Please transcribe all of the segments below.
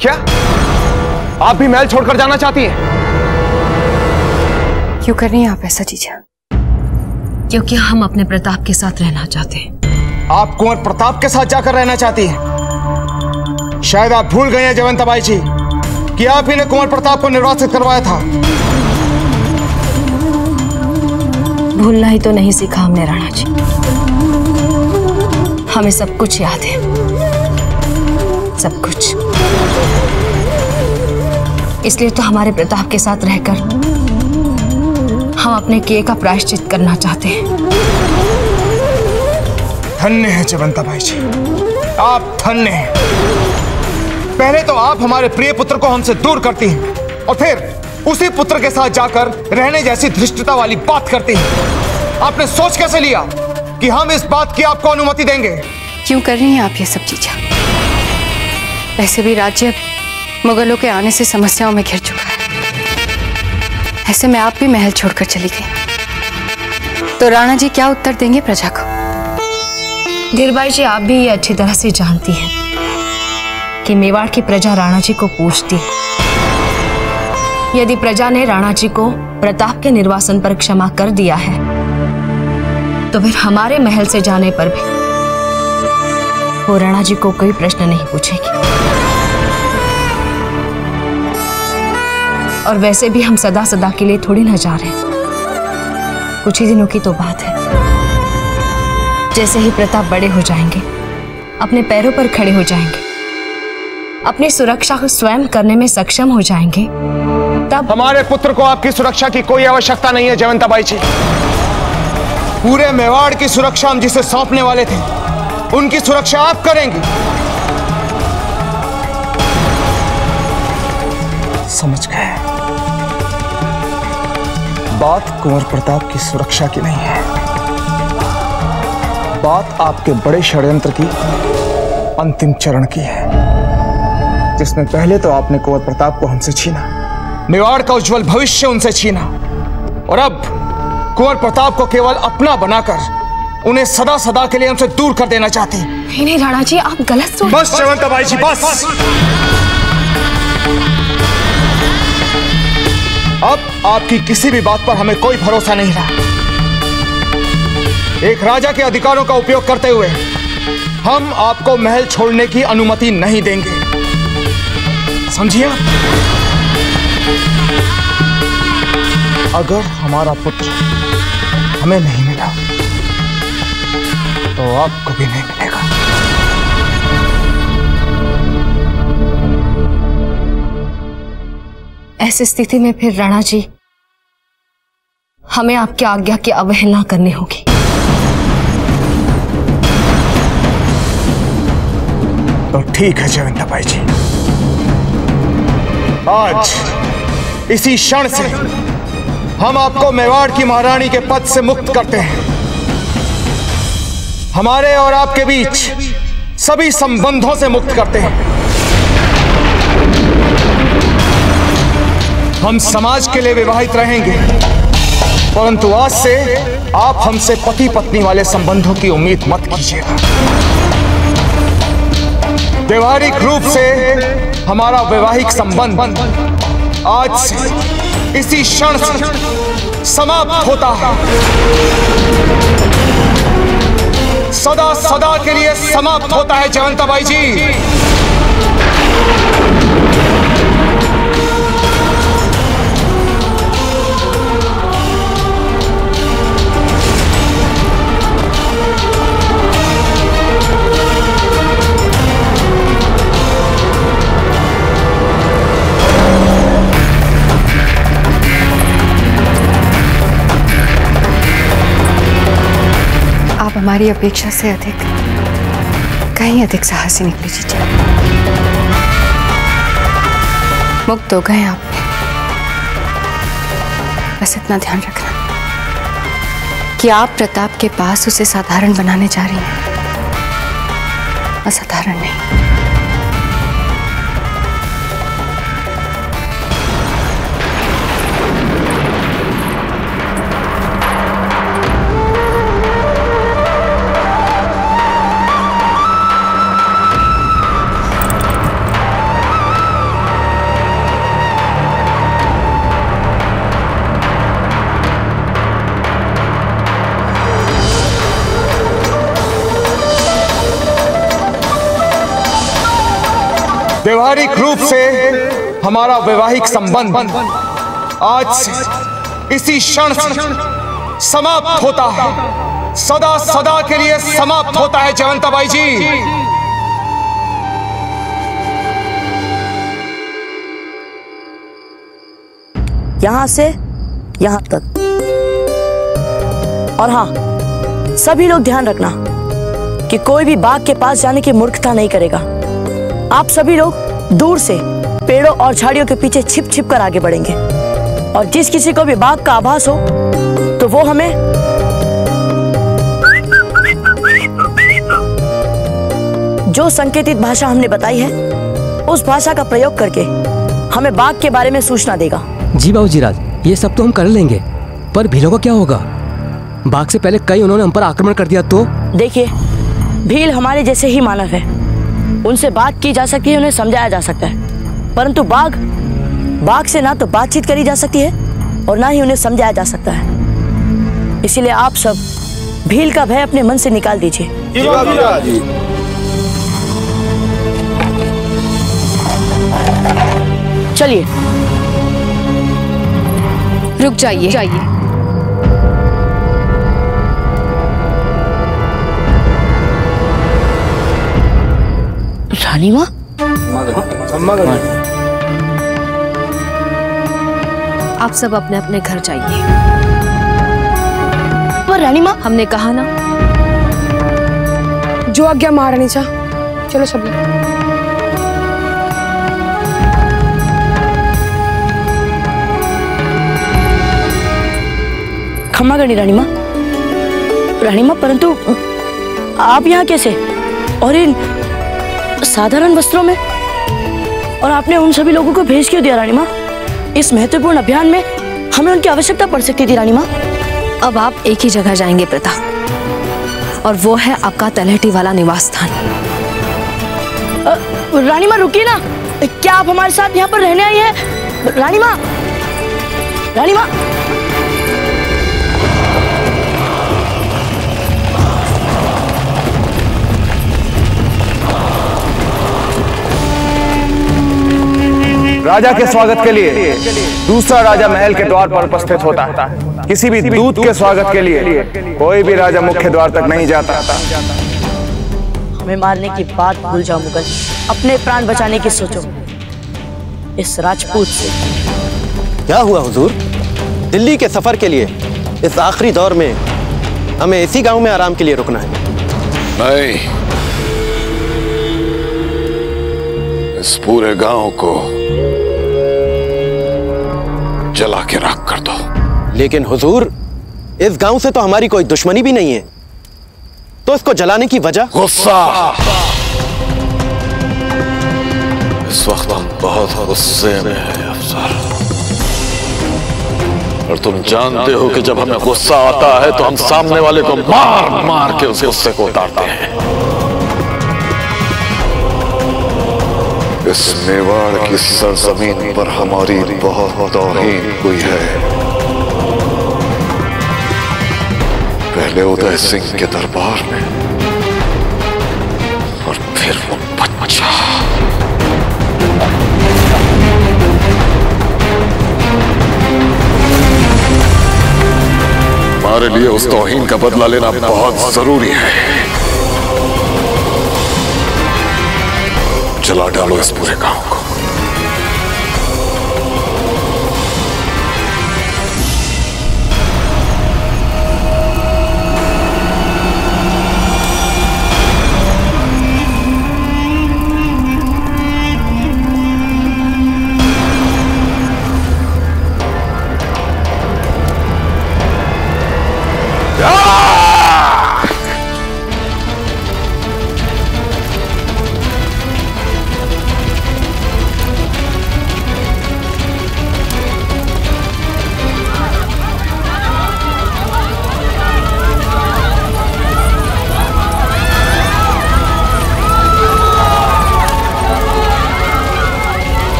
क्या आप भी महल छोड़कर जाना चाहती हैं? क्यों कर रही हैं आप ऐसा जीजा? क्योंकि हम अपने प्रताप के साथ रहना चाहते हैं। आप कुंवर प्रताप के साथ जाकर रहना चाहती हैं? शायद आप भूल गए हैं जयवंताबाई जी कि आप ही ने कुंवर प्रताप को निर्वासित करवाया था। भूलना ही तो नहीं सीखा हमने राणा जी, हमें सब कुछ याद है, सब कुछ। इसलिए तो हमारे प्रताप के साथ रहकर हम अपने किए का प्रायश्चित करना चाहते हैं। धन्य है जयवंताबाई जी, आप धन्य हैं। पहले तो आप हमारे प्रिय पुत्र को हमसे दूर करती हैं और फिर उसी पुत्र के साथ जाकर रहने जैसी धृष्टता वाली बात करती हैं। आपने सोच कैसे लिया कि हम इस बात की आपको अनुमति देंगे? क्यों कर रही हैं आप ये सब चीजें? वैसे भी राज्य मुगलों के आने से समस्याओं में घिर चुका है। ऐसे में आप भी महल छोड़कर चली गई तो राणा जी क्या उत्तर देंगे प्रजा को? धीरबाई जी, आप भी ये अच्छी तरह से जानती हैं कि मेवाड़ की प्रजा राणा जी को पूछती है। यदि प्रजा ने राणा जी को प्रताप के निर्वासन पर क्षमा कर दिया है तो फिर हमारे महल से जाने पर भी वो राणा जी को कोई प्रश्न नहीं पूछेगी। और वैसे भी हम सदा सदा के लिए थोड़ी ना जा रहे हैं, कुछ ही दिनों की तो बात है। जैसे ही प्रताप बड़े हो जाएंगे, अपने पैरों पर खड़े हो जाएंगे, अपनी सुरक्षा को स्वयं करने में सक्षम हो जाएंगे, तब हमारे पुत्र को आपकी सुरक्षा की कोई आवश्यकता नहीं है जयवंताबाई जी। पूरे मेवाड़ की सुरक्षा हम जिसे सौंपने वाले थे उनकी सुरक्षा आप करेंगे। समझ गए? बात कुंवर प्रताप की सुरक्षा की नहीं है, बात आपके बड़े षड्यंत्र की अंतिम चरण की है, जिसमें पहले तो आपने कुंवर प्रताप को हमसे छीना, मेवाड़ का उज्जवल भविष्य उनसे छीना, और अब कुंवर प्रताप को केवल अपना बनाकर उन्हें सदा सदा के लिए हमसे दूर कर देना चाहती। नहीं राणा जी, आप गलत सोच। बस जयवंताबाई जी, बस। अब आपकी किसी भी बात पर हमें कोई भरोसा नहीं रहा। एक राजा के अधिकारों का उपयोग करते हुए हम आपको महल छोड़ने की अनुमति नहीं देंगे, समझिए? अगर हमारा पुत्र हमें नहीं मिला तो आपको भी नहीं मिलेगा। ऐसी स्थिति में फिर राणा जी हमें आपकी आज्ञा की अवहेलना करनी होगी। तो ठीक है जयवंताबाई जी, आज इसी क्षण से हम आपको मेवाड़ की महारानी के पद से मुक्त करते हैं। हमारे और आपके बीच सभी संबंधों से मुक्त करते हैं। हम समाज के लिए विवाहित रहेंगे, परंतु आज से आप हमसे पति पत्नी वाले संबंधों की उम्मीद मत कीजिएगा। व्यवहारिक रूप से हमारा वैवाहिक संबंध आज से इसी क्षण से समाप्त होता है, सदा सदा के लिए समाप्त होता है जयवंताबाई जी। आप हमारी अपेक्षा से अधिक, कहीं अधिक साहसी निकली जीजा। मुक्त हो गए आप, बस इतना ध्यान रखना कि आप प्रताप के पास उसे साधारण बनाने जा रही हैं, असाधारण नहीं। व्यवहारिक रूप से हमारा वैवाहिक संबंध आज से इसी क्षण से समाप्त होता है, सदा सदा के लिए समाप्त होता है जयवंताबाई जी। यहां से यहां तक। और हाँ, सभी लोग ध्यान रखना कि कोई भी बाघ के पास जाने की मूर्खता नहीं करेगा। आप सभी लोग दूर से पेड़ों और झाड़ियों के पीछे छिप छिप कर आगे बढ़ेंगे और जिस किसी को भी बाघ का आभास हो तो वो हमें जो संकेतित भाषा हमने बताई है उस भाषा का प्रयोग करके हमें बाघ के बारे में सूचना देगा। जी बाबूजी राज, ये सब तो हम कर लेंगे, पर भीलों का क्या होगा? बाघ से पहले कई उन्होंने हम पर आक्रमण कर दिया तो? देखिए, भील हमारे जैसे ही मानव है, उनसे बात की जा सकती है, उन्हें समझाया जा सकता है, परंतु बाघ से ना तो बातचीत करी जा सकती है और ना ही उन्हें समझाया जा सकता है। इसीलिए आप सब भील का भय अपने मन से निकाल दीजिए। चलिए, रुक जाइए। रानी माँ, आप सब अपने अपने घर जाइए। पर रानी माँ, हमने कहा ना, जो आज्ञा महारानी सा। चलो सब लोग। क्षमा करनी रानी माँ। रानी माँ, परंतु आप यहाँ कैसे और इन साधारण वस्त्रों में? और आपने उन सभी लोगों को भेज क्यों दिया रानी माँ? इस महत्वपूर्ण अभियान में हमें उनकी आवश्यकता पड़ सकती थी रानी माँ। अब आप एक ही जगह जाएंगे प्रताप, और वो है आपका तलहटी वाला निवास स्थान। रानी माँ रुकिए ना, क्या आप हमारे साथ यहाँ पर रहने आई हैं? रानी माँ, रानी माँ। राजा के स्वागत के लिए दूसरा राजा महल के द्वार पर उपस्थित होता है। किसी भी दूत के स्वागत के लिए कोई भी राजा मुख्य द्वार तक नहीं जाता। हमें मारने की बात भूल जाओ मुगल, अपने प्राण बचाने की सोचो इस राजपूत से। क्या हुआ हुजूर? दिल्ली के सफर के लिए इस आखिरी दौर में हमें इसी गांव में आराम के लिए रुकना है? नहीं, इस पूरे गांव को जला के राख कर दो। लेकिन हुजूर, इस गांव से तो हमारी कोई दुश्मनी भी नहीं है, तो इसको जलाने की वजह? गुस्सा। इस वक्त हम बहुत गुस्से में हैं अफसर, और तुम जानते हो कि जब हमें गुस्सा आता है तो हम सामने वाले को मार मार के उस गुस्से को उतारते हैं। इस मेवाड़ की सरजमीन पर हमारी बहुत तौहीन हुई है। पहले उदय सिंह के दरबार में और फिर वो बच्चा। हमारे लिए उस तौहीन का बदला लेना बहुत जरूरी है। जला डालो इस पूरे गांव को।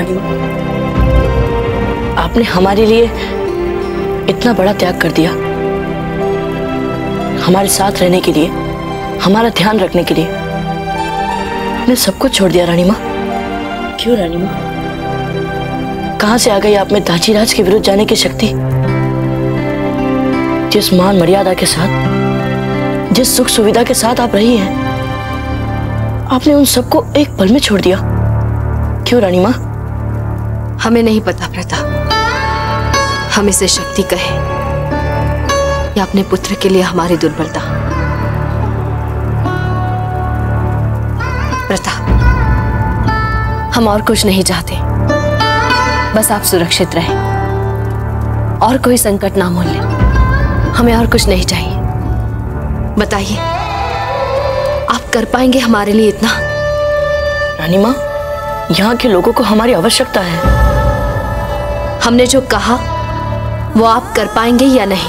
रानी माँ, आपने हमारे लिए इतना बड़ा त्याग कर दिया, हमारे साथ रहने के लिए, हमारा ध्यान रखने के लिए आपने सब कुछ छोड़ दिया रानी माँ। क्यों रानी माँ? कहां से आ गई आप में दाजीराज के विरुद्ध जाने की शक्ति? जिस मान मर्यादा के साथ, जिस सुख सुविधा के साथ आप रही हैं, आपने उन सबको एक पल में छोड़ दिया। क्यों रानी माँ? हमें नहीं पता प्रताप, हम इसे शक्ति कहे या अपने पुत्र के लिए हमारी दुर्बलता। प्रताप, हम और कुछ नहीं चाहते, बस आप सुरक्षित रहें और कोई संकट ना मोल ले। हमें और कुछ नहीं चाहिए। बताइए, आप कर पाएंगे हमारे लिए इतना? रानी माँ, यहाँ के लोगों को हमारी आवश्यकता है। हमने जो कहा वो आप कर पाएंगे या नहीं?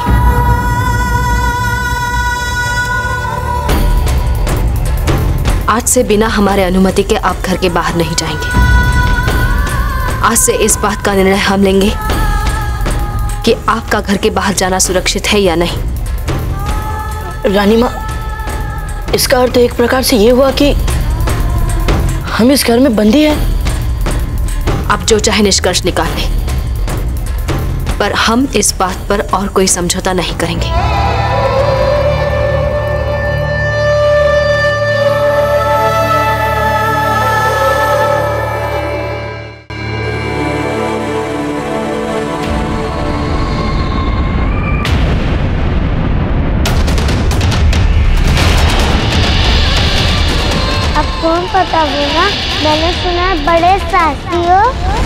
आज से बिना हमारे अनुमति के आप घर के बाहर नहीं जाएंगे। आज से इस बात का निर्णय हम लेंगे कि आपका घर के बाहर जाना सुरक्षित है या नहीं। रानी माँ, इसका अर्थ एक प्रकार से ये हुआ कि हम इस घर में बंदी हैं। आप जो चाहे निष्कर्ष निकाल लें, पर हम इस बात पर और कोई समझौता नहीं करेंगे। कौन पता होगा? मैंने सुना बड़े साथी हो।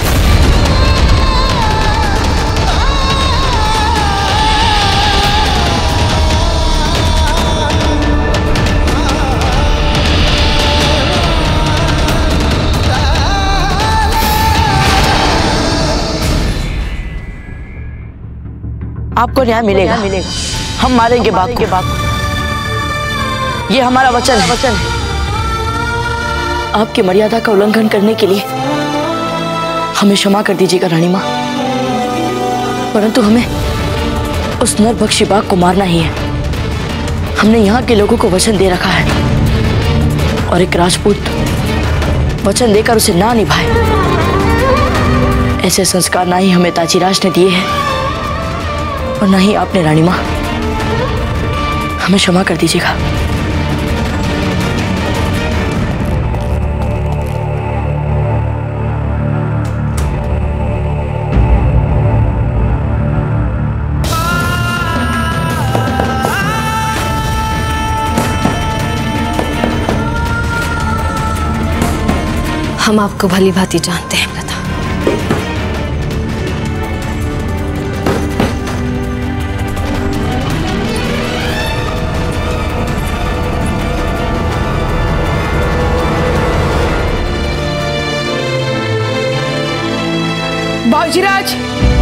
आपको न्याय मिलेगा, हम मारेंगे बाघ को। ये हमारा वचन है। आपकी मर्यादा का उल्लंघन करने के लिए हमें क्षमा कर दीजिएगा रानी माँ, परंतु हमें उस नरभक्षी बाघ को मारना ही है। हमने यहाँ के लोगों को वचन दे रखा है और एक राजपूत वचन देकर उसे ना निभाए, ऐसे संस्कार ना ही हमें दाजीराज ने दिए हैं और ना ही आपने रानी माँ। हमें क्षमा कर दीजिएगा। हम आपको भली भांति जानते हैं प्रताप। बाबूजीराज,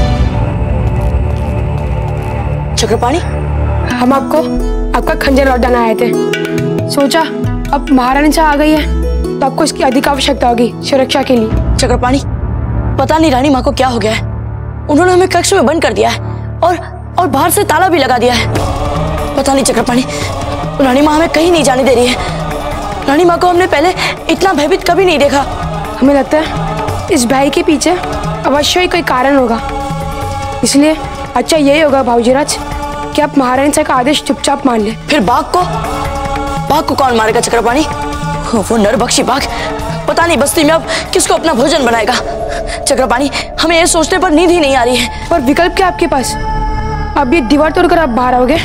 चक्रपाणी, हम आपको आपका खंजर लौटाना आए थे। सोचा अब महारानी आ गई है तो आपको इसकी अधिक आवश्यकता होगी सुरक्षा के लिए। चक्रपाणी, पता नहीं रानी माँ को क्या हो गया है। उन्होंने हमें कक्ष में बंद कर दिया है और बाहर से ताला भी लगा दिया है। पता नहीं चक्रपाणी, रानी माँ हमें कहीं नहीं जाने दे रही है। रानी माँ को हमने पहले इतना भयभीत कभी नहीं देखा। हमें लगता है इस भय के पीछे अवश्य ही कोई कारण होगा, इसलिए अच्छा यही होगा बाबूजीराज कि आप महारानी का आदेश चुपचाप मान ले। फिर बाघ को कौन मारेगा चक्रपाणी? वो नरभक्षी बाघ पता नहीं बस्ती में अब किसको अपना भोजन बनाएगा। चक्रपाणी, हमें ये सोचने पर नींद ही नहीं आ रही है। और विकल्प क्या आपके पास? अब ये दीवार तोड़कर आप बाहर आओगे?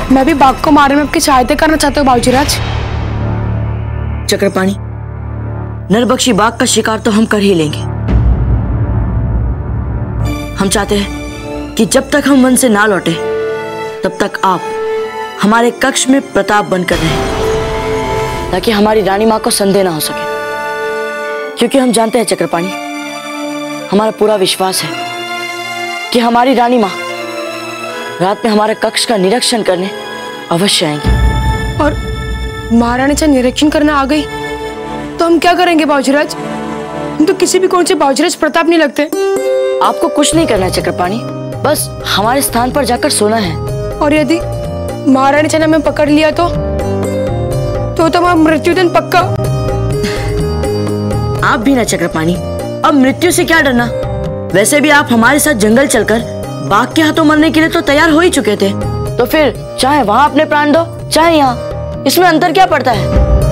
मैं भी बाघ को मारने में आपकी सहायता करना चाहता हूँ बाबूजीराज। चक्रपाणी, नरभक्षी बाघ का शिकार तो हम कर ही लेंगे। हम चाहते हैं कि जब तक हम वन से ना लौटे तब तक आप हमारे कक्ष में प्रताप बनकर रहें, ताकि हमारी रानी माँ को संदेह ना हो सके। क्योंकि हम जानते हैं चक्रपाणी, हमारा पूरा विश्वास है कि हमारी रानी माँ रात में हमारे कक्ष का निरीक्षण करने अवश्य आएंगी। और महारानी से निरीक्षण करने आ गई तो हम क्या करेंगे बाबूजीराज? हम तो किसी भी कौन से बाबूजीराज प्रताप नहीं लगते। आपको कुछ नहीं करना है चक्रपाणी, बस हमारे स्थान पर जाकर सोना है। और यदि महारानी से ने हमें पकड़ लिया तो हमारा मृत्युदंड पक्का। आप भी ना चक्रपाणी, अब मृत्यु से क्या डरना? वैसे भी आप हमारे साथ जंगल चलकर बाघ के हाथों मरने के लिए तो तैयार हो ही चुके थे, तो फिर चाहे वहां अपने प्राण दो चाहे यहाँ, इसमें अंतर क्या पड़ता है?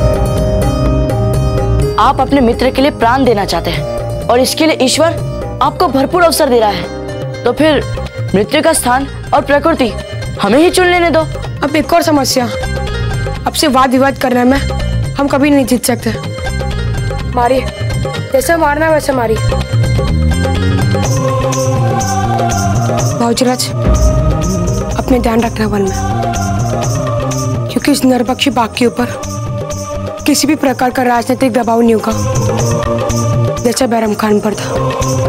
आप अपने मित्र के लिए प्राण देना चाहते हैं और इसके लिए ईश्वर आपको भरपूर अवसर दे रहा है, तो फिर मृत्यु का स्थान और प्रकृति हमें ही चुन लेने दो। अब एक और समस्या, अब से वाद विवाद करने में हम कभी नहीं जीत सकते। मारिए, जैसे मारना वैसे मारिए। बाबूजीराज, अपने ध्यान रखना वन में, क्योंकि इस नरभक्षी बाघ के ऊपर किसी भी प्रकार का राजनीतिक दबाव नहीं होगा जैसा बैरम खान पर था।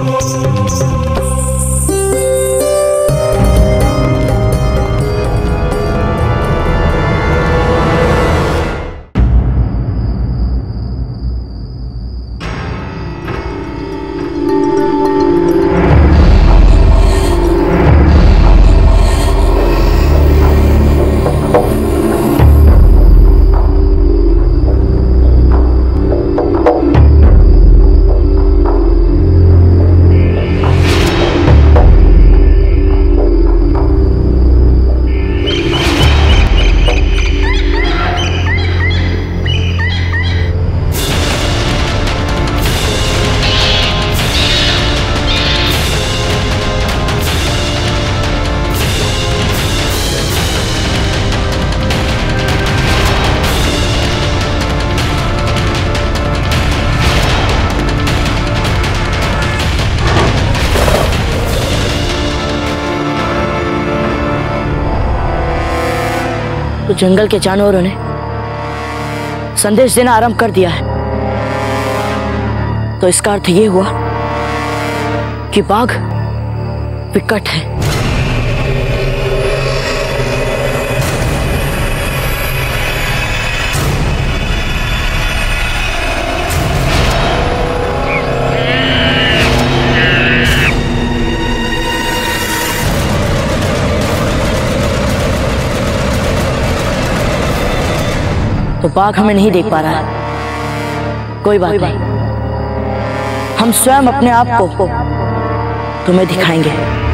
तो जंगल के जानवरों ने संदेश देना आरंभ कर दिया है, तो इसका अर्थ ये हुआ कि बाघ विकट है। तो बाघ हमें नहीं देख पा रहा है, कोई बात नहीं, हम स्वयं अपने आप को तुम्हें दिखाएंगे।